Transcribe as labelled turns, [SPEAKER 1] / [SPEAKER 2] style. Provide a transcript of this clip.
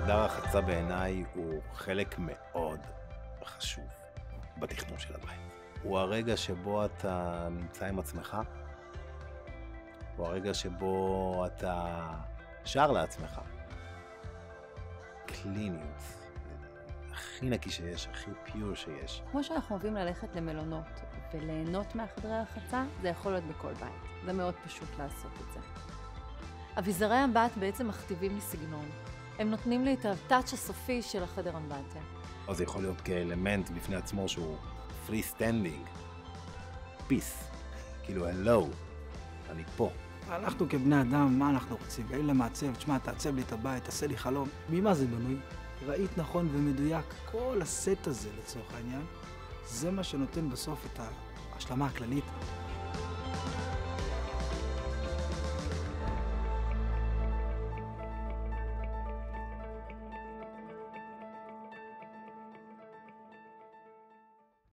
[SPEAKER 1] חדר הרחצה בעיניי הוא חלק מאוד חשוב בתכנון של הבית. הוא הרגע שבו אתה נמצא עם עצמך, הוא הרגע שבו אתה שר לעצמך. קליניות, הכי נקי שיש, הכי פיור שיש.
[SPEAKER 2] כמו שאנחנו אוהבים ללכת למלונות וליהנות מהחדרי הרחצה, זה יכול להיות בכל בית. זה מאוד פשוט לעשות את זה. אביזרי אמבט בעצם מכתיבים לי סגנון. הם נותנים לי את הטאץ' הסופי של החדר אמבטיה.
[SPEAKER 1] אז זה יכול להיות כאלמנט בפני עצמו שהוא פרי סטנדינג. פיס. כאילו, הלו, אני פה.
[SPEAKER 3] אנחנו כבני אדם, מה אנחנו רוצים? אין למעצב, תשמע, תעצב לי את הבית, תעשה לי חלום. ממה זה בנוי? ראית נכון ומדויק. כל הסט הזה, לצורך העניין, זה מה שנותן בסוף את ההשלמה הכללית.